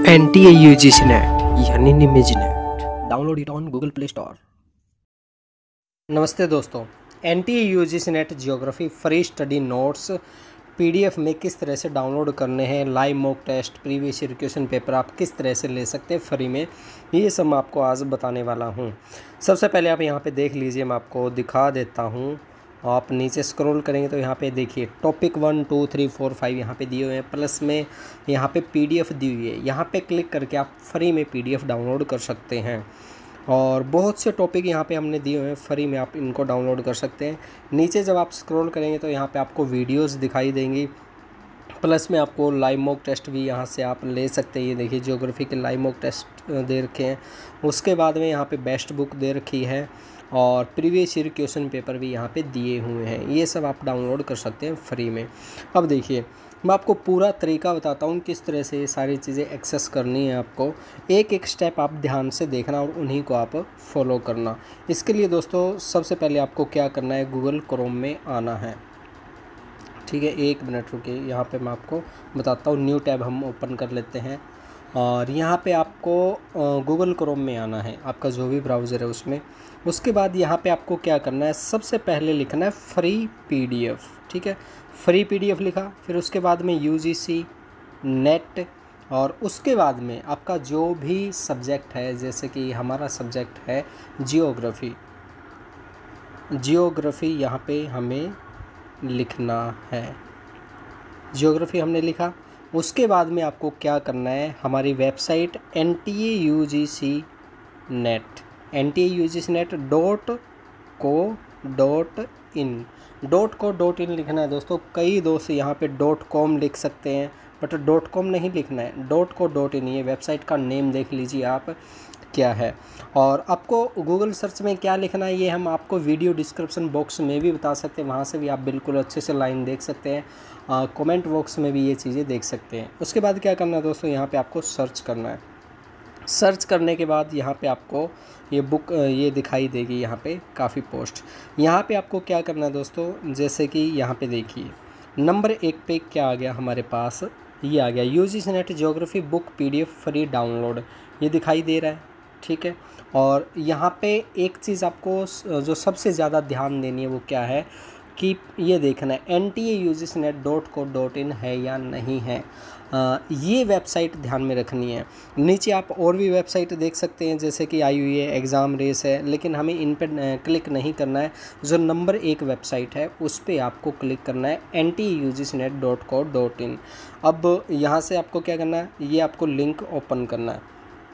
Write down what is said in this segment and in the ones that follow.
NTA UGC NET यानी निमेज NET. Download it on Google Play Store. नमस्ते दोस्तों, NTA UGC NET geography free study notes PDF में किस तरह से डाउनलोड करने हैं, live mock test, previous year question paper आप किस तरह से ले सकते हैं फ्री में, ये सब मैं आपको आज बताने वाला हूँ। सबसे पहले आप यहाँ पे देख लीजिए, मैं आपको दिखा देता हूँ। आप नीचे स्क्रॉल करेंगे तो यहाँ पे देखिए टॉपिक 1, 2, 3, 4, 5 यहाँ पे दिए हुए हैं, प्लस में यहाँ पे PDF दी हुई है। यहाँ पे क्लिक करके आप फ्री में PDF डाउनलोड कर सकते हैं और बहुत से टॉपिक यहाँ पे हमने दिए हुए हैं फ्री में, आप इनको डाउनलोड कर सकते हैं। नीचे जब आप स्क्रॉल करेंगे तो यहाँ पे आपको वीडियोस दिखाई देंगी, प्लस में आपको लाइव मॉक टेस्ट भी यहाँ से आप ले सकते हैं। ये देखिए ज्योग्राफी के लाइव मॉक टेस्ट दे रखे हैं। उसके बाद में यहाँ पे बेस्ट बुक दे रखी है और प्रीवियस ईयर क्वेश्चन पेपर भी यहाँ पे दिए हुए हैं। ये सब आप डाउनलोड कर सकते हैं फ्री में। अब देखिए, मैं आपको पूरा तरीका बताता हूँ किस तरह से ये सारी चीज़ें एक्सेस करनी है। आपको एक एक स्टेप आप ध्यान से देखना और उन्हीं को आप फॉलो करना। इसके लिए दोस्तों सबसे पहले आपको क्या करना है, गूगल क्रोम में आना है। ठीक है, 1 मिनट रुकिए, यहाँ पे मैं आपको बताता हूँ। न्यू टैब हम ओपन कर लेते हैं और यहाँ पे आपको गूगल क्रोम में आना है, आपका जो भी ब्राउज़र है उसमें। उसके बाद यहाँ पे आपको क्या करना है, सबसे पहले लिखना है फ्री PDF। ठीक है, फ्री PDF लिखा, फिर उसके बाद में UGC नेट और उसके बाद में आपका जो भी सब्जेक्ट है, जैसे कि हमारा सब्जेक्ट है जियोग्राफी यहाँ पे हमें लिखना है। जियोग्राफी हमने लिखा। उसके बाद में आपको क्या करना है, हमारी website NTA UGC net .co.in लिखना है दोस्तों। कई दोस्त यहाँ पे .com लिख सकते हैं, बट .com नहीं लिखना है, .co.in। ये वेबसाइट का नेम देख लीजिए आप क्या है। और आपको गूगल सर्च में क्या लिखना है, ये हम आपको वीडियो डिस्क्रिप्शन बॉक्स में भी बता सकते हैं, वहाँ से भी आप बिल्कुल अच्छे से लाइन देख सकते हैं। कमेंट बॉक्स में भी ये चीज़ें देख सकते हैं। उसके बाद क्या करना है दोस्तों, यहाँ पे आपको सर्च करना है। सर्च करने के बाद यहाँ पे आपको ये बुक ये दिखाई देगी, यहाँ पे काफ़ी पोस्ट। यहाँ पे आपको क्या करना है दोस्तों, जैसे कि यहाँ पे देखिए नंबर 1 पे क्या आ गया हमारे पास, ये आ गया UGC NET geography book PDF free download, ये दिखाई दे रहा है। ठीक है, और यहाँ पे एक चीज़ आपको जो सबसे ज़्यादा ध्यान देनी है वो क्या है कि ये देखना है NTA UGC net .co.in है या नहीं है। ये वेबसाइट ध्यान में रखनी है। नीचे आप और भी वेबसाइट देख सकते हैं, जैसे कि आई हुई है, एग्ज़ाम रेस है, लेकिन हमें इन पर क्लिक नहीं करना है। जो नंबर 1 वेबसाइट है उस पर आपको क्लिक करना है, NTA UGC net .co.in। अब यहाँ से आपको क्या करना है, ये आपको लिंक ओपन करना है।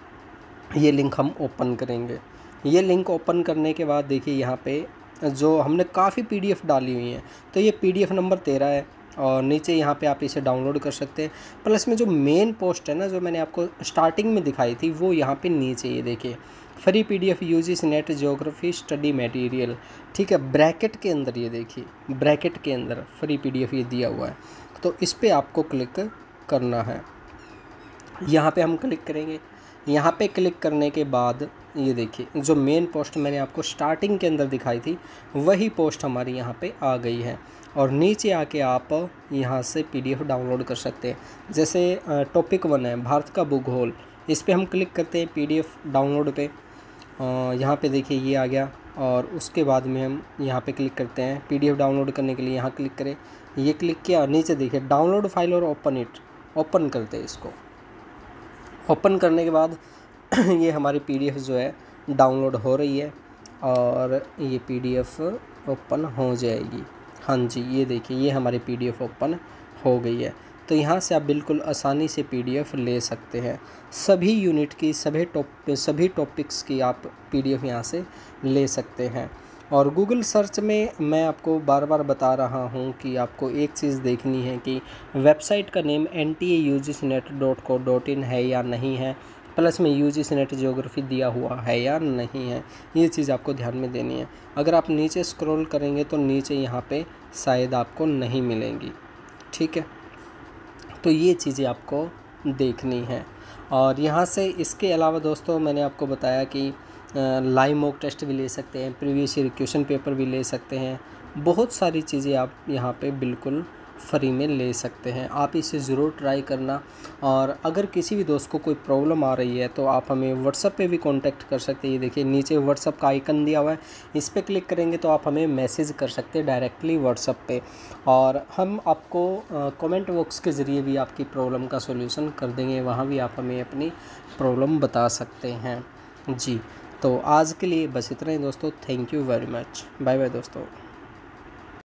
ये लिंक हम ओपन करेंगे। ये लिंक ओपन करने के बाद देखिए यहाँ पे जो हमने काफ़ी PDF डाली हुई हैं, तो ये PDF नंबर 13 है और नीचे यहाँ पे आप इसे डाउनलोड कर सकते हैं। प्लस में जो मेन पोस्ट है ना, जो मैंने आपको स्टार्टिंग में दिखाई थी, वो यहाँ पे नीचे ये देखिए free PDF UGC NET geography study material. ठीक है, ब्रैकेट के अंदर ये देखिए, ब्रैकेट के अंदर फ्री PDF ये दिया हुआ है, तो इस पर आपको क्लिक करना है। यहाँ पे हम क्लिक करेंगे। यहाँ पे क्लिक करने के बाद ये देखिए जो मेन पोस्ट मैंने आपको स्टार्टिंग के अंदर दिखाई थी, वही पोस्ट हमारी यहाँ पे आ गई है। और नीचे आके आप यहाँ से PDF डाउनलोड कर सकते हैं। जैसे टॉपिक 1 है भारत का भूगोल, इस पर हम क्लिक करते हैं PDF डाउनलोड पे। यहाँ पे देखिए ये आ गया और उसके बाद में हम यहाँ पे क्लिक करते हैं PDF डाउनलोड करने के लिए। यहाँ क्लिक करें, ये क्लिक किया, नीचे देखिए डाउनलोड फाइल और ओपन करते हैं इसको। ओपन करने के बाद ये हमारी PDF जो है डाउनलोड हो रही है और ये PDF ओपन हो जाएगी। हाँ जी, ये देखिए ये हमारी PDF ओपन हो गई है। तो यहाँ से आप बिल्कुल आसानी से PDF ले सकते हैं। सभी यूनिट की सभी टॉपिक्स की आप PDF यहाँ से ले सकते हैं। और गूगल सर्च में मैं आपको बार बार बता रहा हूँ कि आपको एक चीज़ देखनी है कि वेबसाइट का name NTA UGC net .co.in है या नहीं है, प्लस में UGC नेट जियोग्राफी दिया हुआ है या नहीं है। ये चीज़ आपको ध्यान में देनी है। अगर आप नीचे स्क्रॉल करेंगे तो नीचे यहाँ पे शायद आपको नहीं मिलेंगी। ठीक है, तो ये चीज़ें आपको देखनी है। और यहाँ से इसके अलावा दोस्तों मैंने आपको बताया कि लाइव मॉक टेस्ट भी ले सकते हैं, प्रीवियस ईयर क्वेश्चन पेपर भी ले सकते हैं। बहुत सारी चीज़ें आप यहाँ पे बिल्कुल फ्री में ले सकते हैं। आप इसे ज़रूर ट्राई करना। और अगर किसी भी दोस्त को कोई प्रॉब्लम आ रही है तो आप हमें व्हाट्सएप पे भी कांटेक्ट कर सकते हैं। ये देखिए नीचे व्हाट्सएप का आइकन दिया हुआ है, इस पर क्लिक करेंगे तो आप हमें मैसेज कर सकते हैं डायरेक्टली व्हाट्सएप पे, और हम आपको कमेंट बॉक्स के ज़रिए भी आपकी प्रॉब्लम का सॉल्यूशन कर देंगे। वहाँ भी आप हमें अपनी प्रॉब्लम बता सकते हैं जी। तो आज के लिए बस इतना ही दोस्तों। Thank you very much. Bye bye दोस्तों।